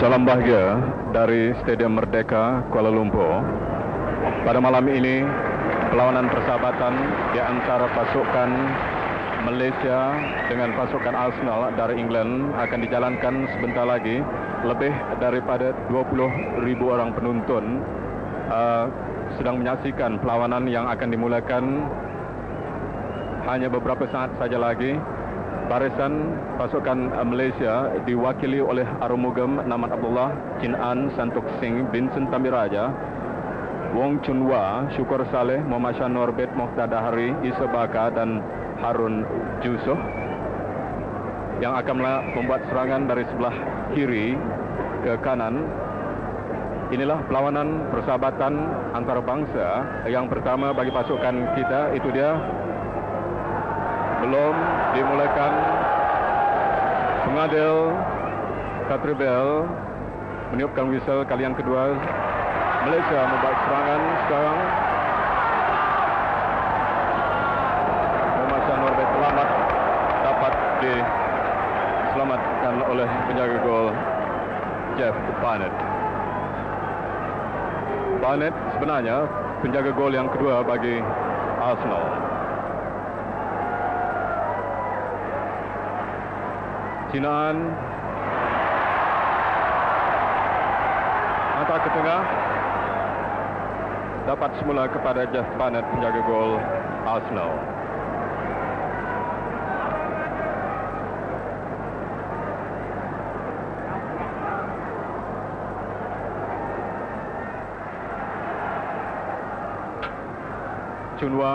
Salam bahagia dari Stadium Merdeka, Kuala Lumpur. Pada malam ini, perlawanan persahabatan di antara pasukan Malaysia dengan pasukan Arsenal dari England akan dijalankan sebentar lagi. Lebih daripada 20,000 orang penonton sedang menyaksikan perlawanan yang akan dimulakan hanya beberapa saat saja lagi. Barisan pasukan Malaysia diwakili oleh Arumugam Namat Abdullah, Chin An, Santok Singh, Vincent Tamiraja, Wong Chun Wah, Syukur Saleh, Muhammad Shah Norbet, Mokhtar Dahari, Isa Baka dan Harun Jusoh yang akan membuat serangan dari sebelah kiri ke kanan. Inilah perlawanan persahabatan antara bangsa yang pertama bagi pasukan kita. Itu dia. Belum dimulakan. Pengadil Katribel meniupkan whistle kali yang kedua. Malaysia membuat serangan sekarang. Muhammad Shah Norbet terlambat, dapat diselamatkan oleh penjaga gol Jeff Barnett. Barnett sebenarnya penjaga gol yang kedua bagi Arsenal. Cinaan hantar ke tengah, dapat semula kepada Jeff Barnett, penjaga gol Arsenal. Chunwa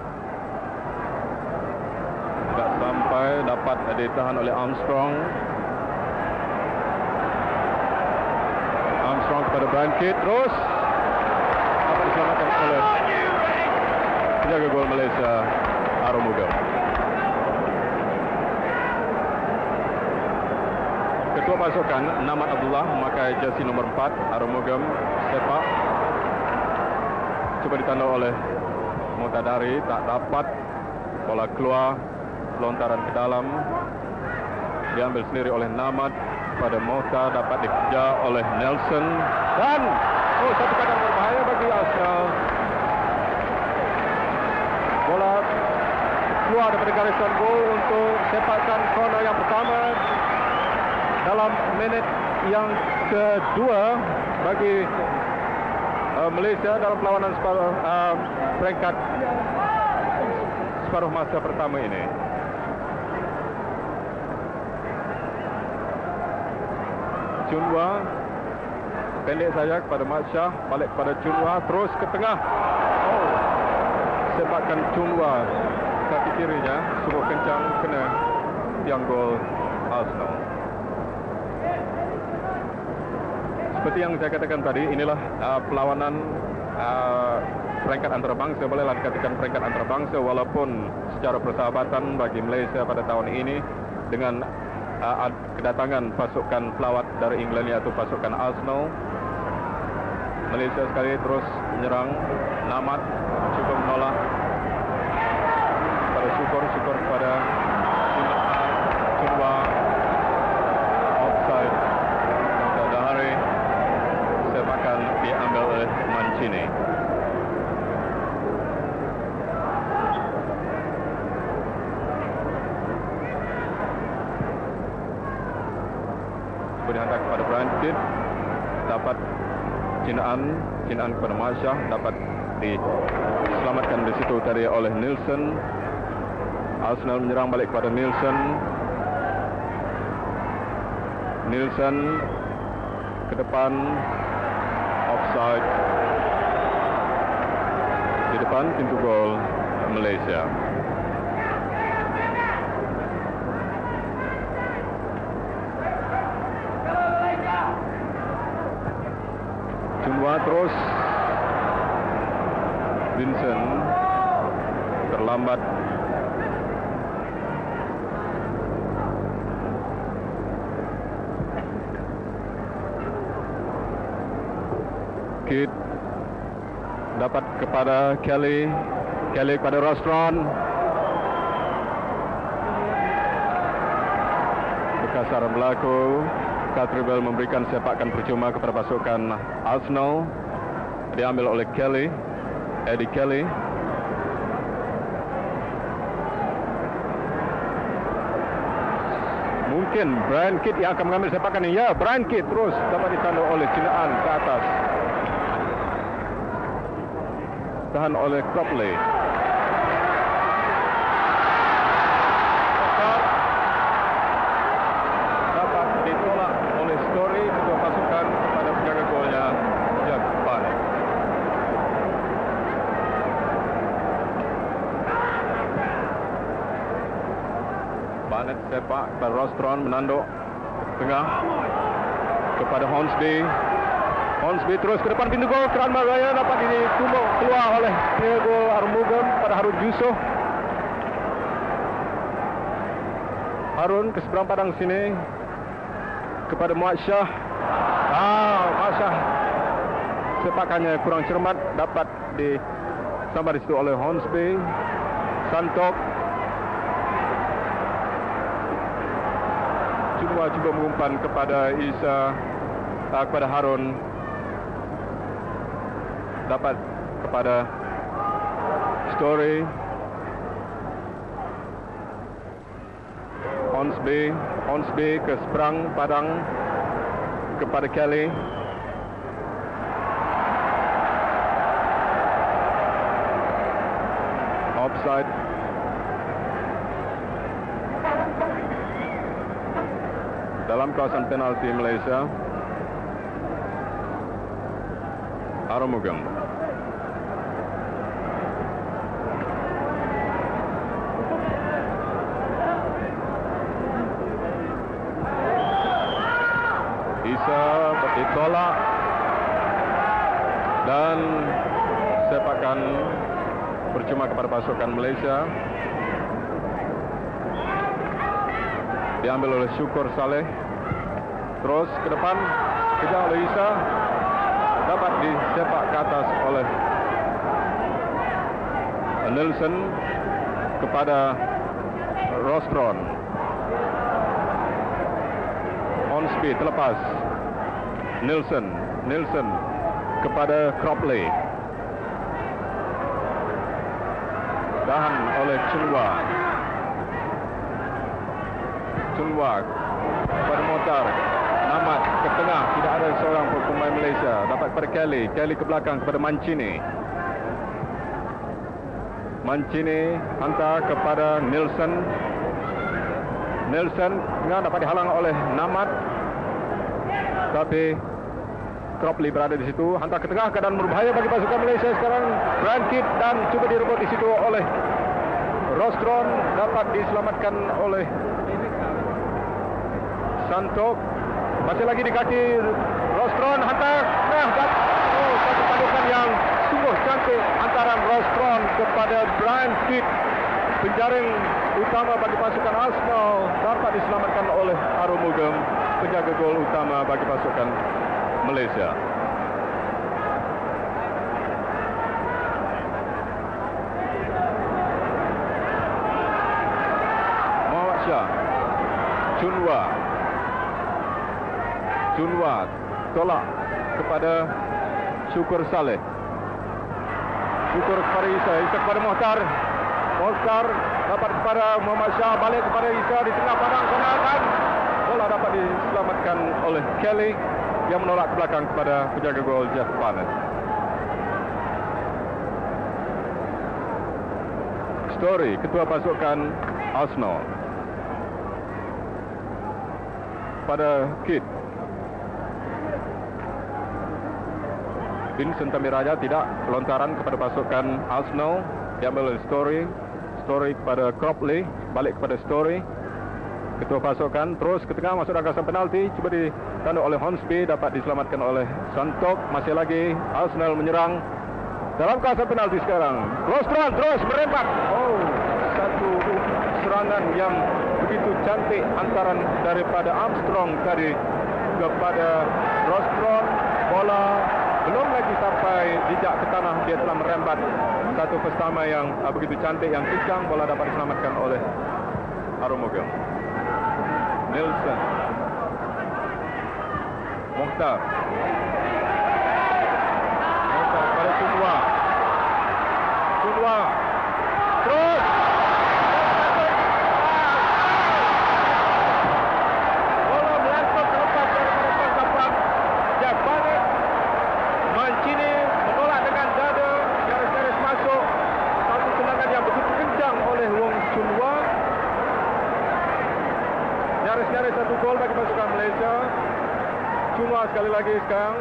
tidak sampai, dapat ditahan oleh Armstrong. Armstrong kepada Brian Kidd, terus dapat diselamatkan oleh penjaga gol Malaysia, Arumugam. Ketua pasukan Namat Abdullah memakai jersey nomor 4, Arumugam sepak. Cuba ditanda oleh Mutadari, tak dapat. Bola keluar, lontaran ke dalam, diambil sendiri oleh Namat pada Mota, dapat dikejar oleh Nelson dan satu kadang berbahaya bagi Arsenal. Bola keluar daripada garisan gol untuk sepakan corner yang pertama dalam minit yang kedua bagi Malaysia dalam perlawanan peringkat separuh masa pertama ini. Chunwa pendek saja kepada Mat Shah, balik kepada Chunwa, terus ke tengah. Sepakan Chunwa kaki kirinya sungguh kencang, kena tiang gol Arsenal. Seperti yang saya katakan tadi, inilah perlawanan peringkat antarabangsa, bolehlah dikatakan peringkat antarabangsa, walaupun secara persahabatan bagi Malaysia pada tahun ini dengan kedatangan pasukan pelawat dari England iaitu pasukan Arsenal. Malaysia sekali terus menyerang. Namat cuba menolak pada Syukur kepada Chunwa, offside. Dahari sepakan diambil oleh Mancini. Dihantar kepada Brian Kidd, dapat Chin An kepada Marshall, dapat diselamatkan di situ tadi oleh Nielsen. Arsenal menyerang balik kepada Nielsen. Nielsen ke depan, offside di depan pintu gol Malaysia. Chunwa terus, Vincent terlambat. Kidd dapat kepada Kelly kepada Rostron. dasar berlaku. Cathedral memberikan sepakan percuma kepada pasukan Arsenal. Diambil oleh Kelly, Eddie Kelly. Mungkin Brian Kidd yang akan mengambil sepakan ini. Ya, Brian Kidd terus dapat ditanduk oleh Cinaan ke atas. Tahan oleh Cropley. Dapat ditolak oleh Story, ketua pasukan kepada penjaga golnya Jack Barnett. Barnett sepak kepada Rostron, menanduk tengah kepada Hornsby. Hornsby terus ke depan pintu gol. Kran Maraya dapat ditumbuk keluar oleh penjaga gol Arumugam pada Harun Yusof. Harun ke seberang padang sini kepada Muhammad Shah. Muhammad Shah sepakannya kurang cermat, dapat disambar di situ oleh Hornsby. Santok cuba mengumpan kepada Isa, kepada Harun, dapat kepada Story. Hornsby ke seberang padang kepada Kelly. Offside. Dalam kawasan penalti Malaysia. Arumugam. Isa ditolak dan sepakan percuma kepada pasukan Malaysia. Diambil oleh Syukur Saleh. Terus ke depan, kejar oleh Isa. Dapat disepak ke atas oleh Nelson kepada Rostron. Hornsby terlepas. Nelson kepada Cropley. Tahan oleh Chunwa kepada Motar. Ahmad ke tengah, tidak ada seorang pemain Malaysia. Dapat kepada Kelly ke belakang kepada Mancini hantar kepada Nelson tengah, dapat dihalang oleh Namat, tapi Cropley berada di situ, hantar ke tengah, keadaan berbahaya bagi pasukan Malaysia sekarang. Brian Kidd dan cuba direbut di situ oleh Rostron, dapat diselamatkan oleh Santok. Masih lagi di kaki Rostron, hantar. Satu padukan yang sungguh cantik antara Rostron kepada Brian Kidd. Penjaring utama bagi pasukan Arsenal dapat diselamatkan oleh Arumugam, penjaga gol utama bagi pasukan Malaysia. Muhammad Shah. Chunwa tolak kepada Syukur Saleh. Syukur kepada Isa kepada Mohtar dapat kepada Muhammad Shah, balik kepada Isa di tengah padang sana, dan bola dapat diselamatkan oleh Kelly yang menolak ke belakang kepada penjaga gol Jeff Barnett. Story, ketua pasukan Arsenal, pada Kidd. Vincent Tamiraja tidak, lontaran kepada pasukan Arsenal, diambil oleh Story kepada Cropley, balik kepada Story, ketua pasukan, terus ke tengah masuk dalam kawasan penalti, cuba ditanduk oleh Hornsby, dapat diselamatkan oleh Santok. Masih lagi Arsenal menyerang dalam kawasan penalti sekarang. Rostron terus merempat. Satu serangan yang begitu cantik antaran daripada Armstrong tadi kepada Rostron. Bola belum lagi sampai jejak ke tanah, dia telah merembat. Satu pertama yang begitu cantik, yang kencang, bola dapat diselamatkan oleh Arumugam. Nelson Mota. Mota kepada Chunwa. Chunwa. Terus. Bola melantun terlepas daripada tangkapan Jack Barnett. Mancini menolak dengan dada. Garis-garis masuk. Satu serangan yang begitu kencang oleh Wong Chunwa. Nyaris-nyaris satu gol bagi pasukan Malaysia. Chunwa sekali lagi sekarang.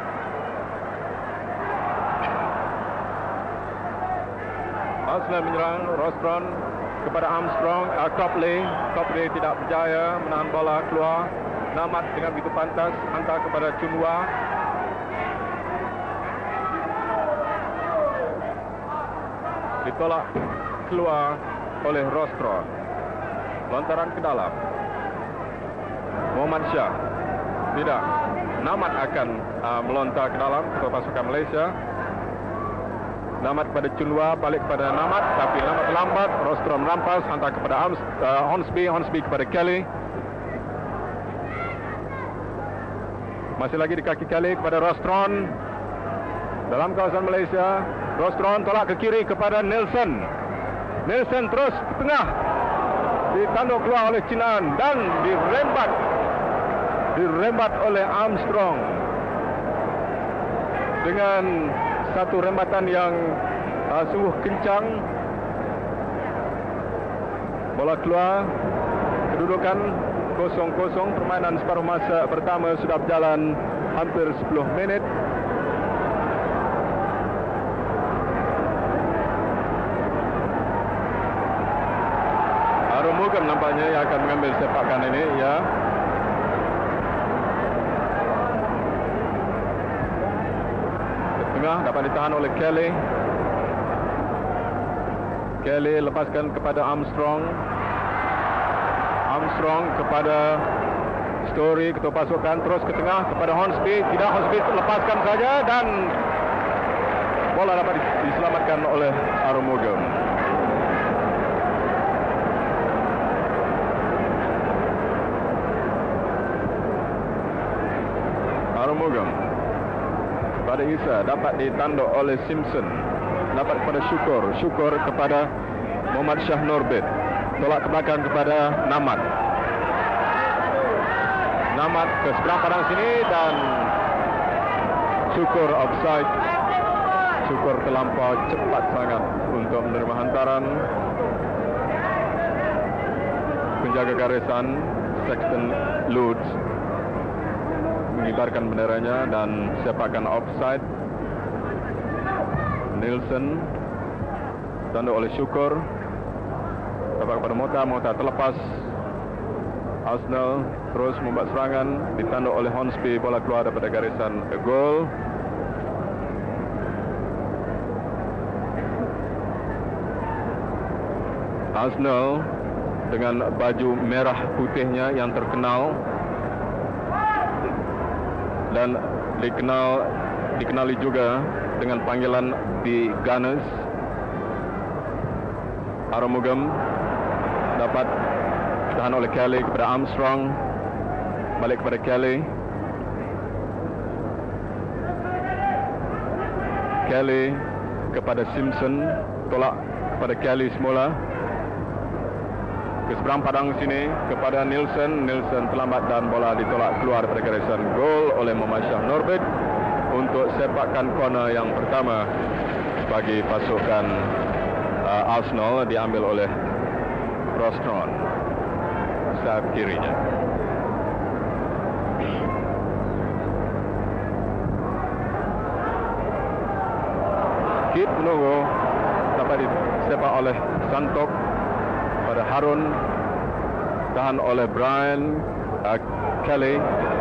Arsenal menyerang. Rostron kepada Armstrong. Copley. Copley tidak berjaya menahan bola keluar. Namat dengan begitu pantas hantar kepada Chunwa. Ditolak keluar oleh Rostron. Lontaran ke dalam. Muhammad Shah. Tidak. Namat akan melontar ke dalam kepada pasukan Malaysia. Namat kepada Chunwa, balik kepada Namat, tapi Namat terlambat. Rostron merampas, hantar kepada Hornsby. Hornsby kepada Kelly. Masih lagi di kaki Kelly kepada Rostron. Dalam kawasan Malaysia, Rostron tolak ke kiri kepada Nelson. Nelson terus ke tengah. Ditanduk keluar oleh Cinan dan dirembat oleh Armstrong dengan satu rembatan yang sungguh kencang. Bola keluar. Kedudukan 0-0. Permainan separuh masa pertama sudah berjalan hampir 10 minit. Arumugam nampaknya yang akan mengambil sepakan ini, ya. Tengah dapat ditahan oleh Kelly. Kelly lepaskan kepada Armstrong. Armstrong kepada Story, ketua pasukan, terus ke tengah kepada Hornsby. Tidak, Hornsby lepaskan saja dan bola dapat diselamatkan oleh Arumugam. Arumugam kepada Isa, dapat ditanduk oleh Simpson. Dapat kepada Syukur kepada Muhammad Shah Norbit. Tolak ke belakang kepada Namat. Namat ke seberang padang sini dan Syukur offside. Syukur terlampau cepat sangat untuk menerima hantaran. Penjaga garisan Sexton Lutz mengibarkan benderanya dan sepakan offside. Nielsen tanduk oleh Syukur. Dapat kepada Mota terlepas. Arsenal terus membuat serangan, ditanduk oleh Hornsby, bola keluar daripada garisan gol. Arsenal dengan baju merah putihnya yang terkenal dan dikenali juga dengan panggilan The Gunners. Arumugam dapat ditahan oleh Kelly kepada Armstrong. Balik kepada Kelly. Kelly kepada Simpson. Tolak kepada Kelly semula. Ke seberang padang sini kepada Nielsen. Nielsen terlambat dan bola ditolak keluar daripada garisan gol oleh Muhammad Shah Norbit untuk sepakan corner yang pertama bagi pasukan Arsenal, diambil oleh Rostron sayap kirinya. Kit menunggu, dapat disepak oleh Santok pada Harun, tahan oleh Brian Kelly.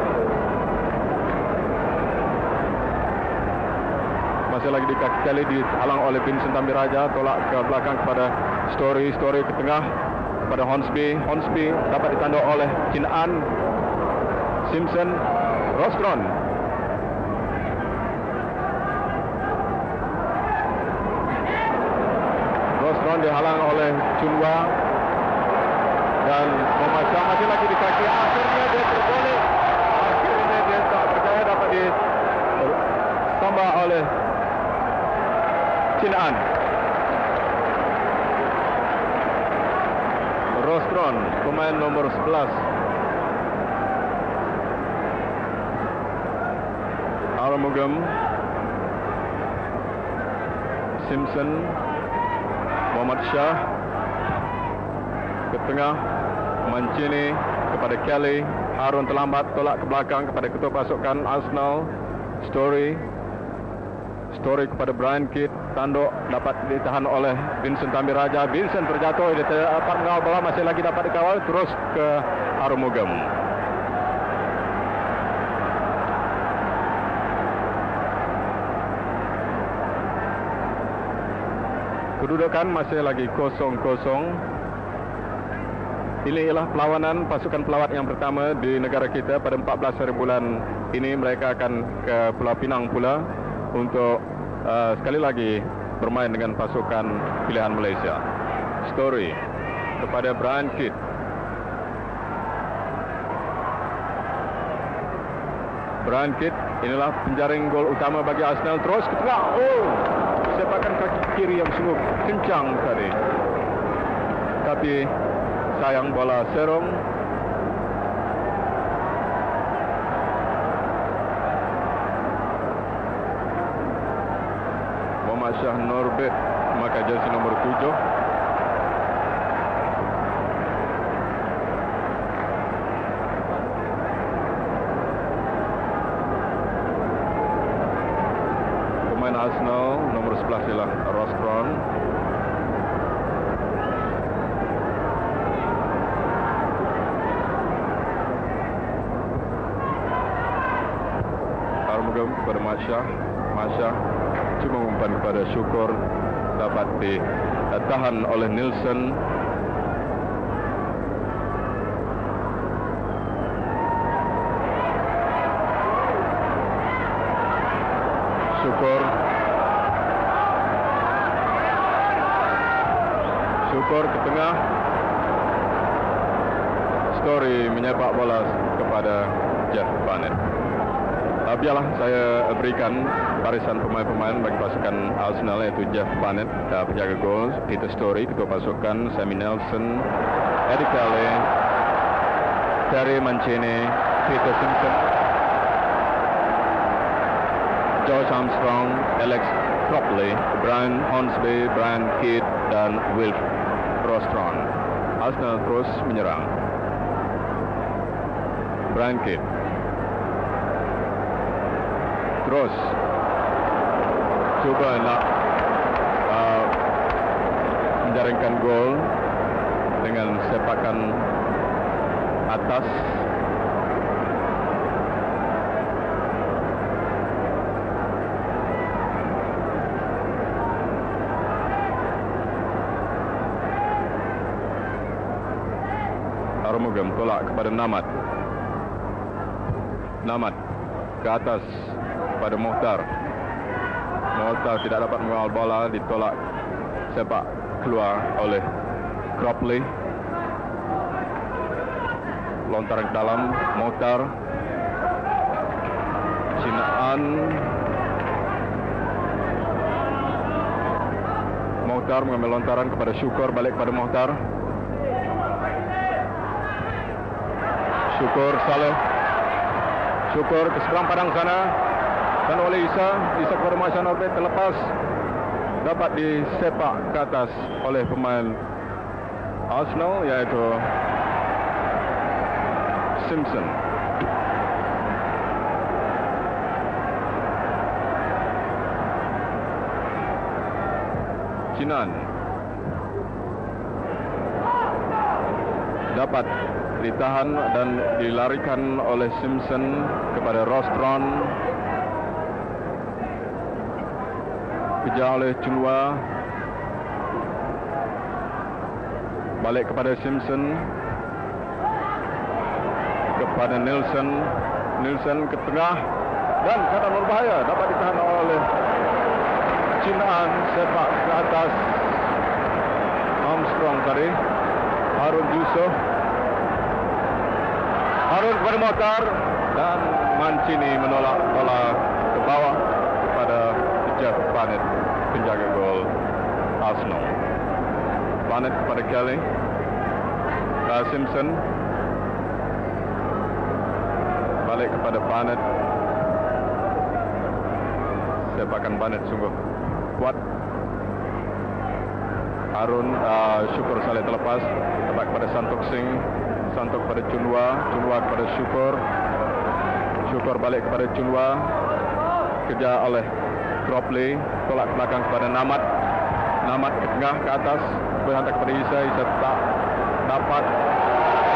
Masih lagi di kaki Kelly, dihalang oleh Vincent Tambiraja. Tolak ke belakang kepada Story ke tengah kepada Hornsby. Hornsby dapat ditanduk oleh Chin An. Simpson, Rostron. Rostron dihalang oleh Chunwa dan Muhammad Shah masih lagi di kaki. Akhirnya dia terbalik. Akhirnya dia tak berjaya Chinaan. Rostron, pemain nomor 11. Arumugam, Simpson, Muhammad Shah ke tengah, Mancini kepada Kelly. Harun terlambat, tolak ke belakang kepada ketua pasukan Arsenal, Story kepada Brian Kidd. Tanduk dapat ditahan oleh Vincent Tambiraja. Vincent terjatuh, dia dapat mengawal bola, masih lagi dapat dikawal, terus ke Arumugam. Kedudukan masih lagi 0-0. Ini ialah perlawanan pasukan pelawat yang pertama di negara kita pada 14 hari bulan ini. Mereka akan ke Pulau Pinang pula untuk sekali lagi bermain dengan pasukan pilihan Malaysia. Story kepada Brian Kidd. Brian Kidd, inilah penjaring gol utama bagi Arsenal. Terus ke tengah. Sepakan kaki kiri yang sungguh kencang tadi. Tapi sayang bola serong. Muhammad Shah Norbert memakai jersey nomor 7. Pemain Arsenal nomor 11 ialah Rostron. Kepada Masya cuma umpan kepada Syukur, dapat ditahan oleh Nielsen. Syukur ke tengah. Story menyepak bola kepada Jeff Barnett. Biarlah saya berikan barisan pemain-pemain bagi pasukan Arsenal, iaitu Jeff Barnett, penjaga gol, Peter Story, ketua pasukan, Sammy Nelson, Eddie Kelly, Terry Mancini, Peter Simpson, George Armstrong, Alex Cropley, Brian Hornsby, Brian Kidd, dan Will Rostron. Arsenal terus menyerang. Brian Kidd terus cuba nak menjaringkan gol dengan sepakan atas. Arumugam tolak kepada Namat ke atas pada Mohtar tidak dapat mengawal bola, ditolak sepak keluar oleh Cropley. Lontaran ke dalam, Mohtar, Chinaan, Mohtar mengambil lontaran kepada Syukur, balik kepada Mohtar. Syukur ke seberang padang sana. Dan oleh Isa kepada Masya Norbert, terlepas, dapat disepak ke atas oleh pemain Arsenal, iaitu Simpson. Chinaan dapat ditahan dan dilarikan oleh Simpson kepada Rostron. Kejar oleh Chunwa, balik kepada Simpson, kepada Nielsen ke tengah, dan keadaan berbahaya, dapat ditahan oleh Chinaan, sepak ke atas Armstrong tadi. Harun Yusuf, Harun kepada Mohtar, dan Mancini menolak bola ke bawah kepada Jeff Barnett, penjaga gol Arsenal. Barnett kepada Kelly. Simpson. Balik kepada Barnett. Sepakan Barnett sungguh kuat. Arun Syukur salih terlepas. Tepat kepada Santok Singh. Santok kepada Chunwa. Chunwa kepada Syukur. Syukur balik kepada Chunwa. Kejar oleh Cropley. Tolak ke belakang kepada Namat. Namat ke tengah ke atas. Berhantar kepada Isa. Isa tak dapat.